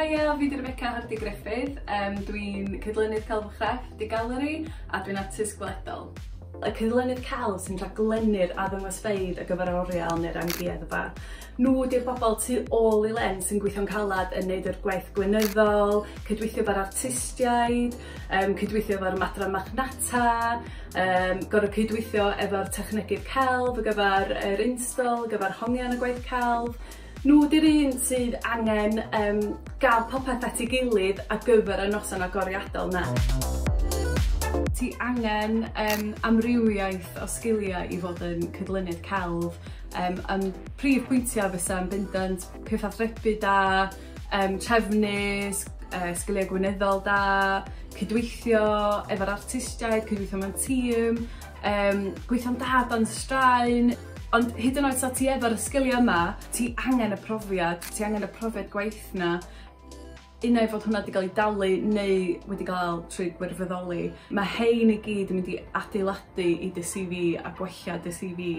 Haia, fi di'r Hardy-Griffith. Dwi'n cydlynydd celf crefft Digaleri a dwi'n artist gweledol. Y cydlynydd celf sy'n rhaglennu'r addysgfeydd y gyfer oriel neu'r amrywiaeth. Nhw ydy'r bobl tu ôl i len sy'n gweithio'n calad yn neud yr gwaith gweinyddol, cydweithio efo'r artistiaid, cydweithio efo'r madran machnata, gorau cydweithio efo'r technegu'r celf, y gyfer yr install, y gyfer hongian y gwaith celf. Nhw ydy'r un sydd angen gael popeth at ei gilydd ar gyfer y noson agoriadol na. Ti angen amrywiaeth o sgiliau i fod yn cydlynydd celf. Prif pwyntiau fysa'n bendant cyfathrebu da, trefnu, sgiliau gweinyddol da, cydweithio efo'r artistiaid, cydweithio mewn tîm, gweithio'n da dan straen. Ond hyd yn oed sa ti efo'r sgiliau yma, ti angen y profiad gwaith na. Unai fod hwnna wedi cael ei dalu neu wedi cael trwy gwirfoddoli. Mae hein i gyd yn mynd i adeiladu i dy CV a gwella dy CV.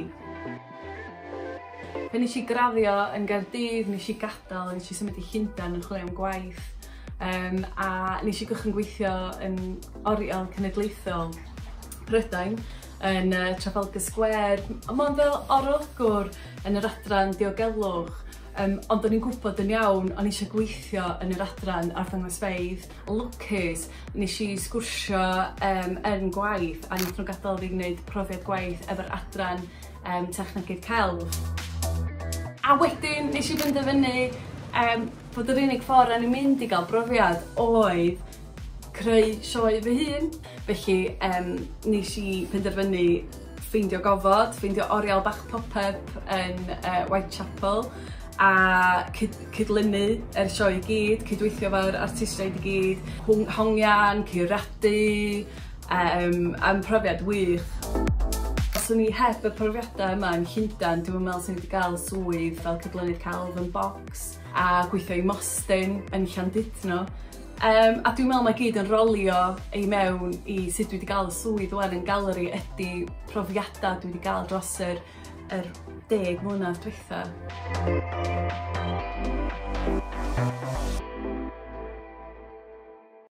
Fe nes i graddio yn Gaerdydd, nes i gadael, nes i symud i Llundain yn chwilio am gwaith. A nes i gychwyn gweithio yn oriel cenedlaethol Prydain, yn Trafalgar Square. Mae'n fel orolwr yn yr adran diogelwch, ond o'n i'n gwybod yn iawn, o'n i eisiau gweithio yn yr adran arddangosfeydd. Lwcus, nes i sgwrsio yn gwaith, a nes nhw gadael fi wneud profiad gwaith efo'r adran technegu'r celf. A wedyn, nes i benderfynu bod yr unig ffordd o'n i'n mynd i gael brofiad oedd creu sioe fy hun. Felly nes i penderfynu ffeindio gofod, ffeindio oriel bach pop-up yn Whitechapel a cydlynu yr sioe i gyd, cydweithio efo'r artistiaid i gyd, hongian, curadu, am profiad wych. Os o'n i heb y profiadau yma yn Llundain, dwi'n meddwl sy'n wedi cael swydd fel cydlynydd celf yn bocs a gweithio i Mostyn yn Llandudno. A dwi'n meddwl mae gyd yn rolio ei mewn i sut dwi wedi cael y swydd wan yn galeri ydy profiadau dwi wedi cael dros yr 10 mlynedd dwytha.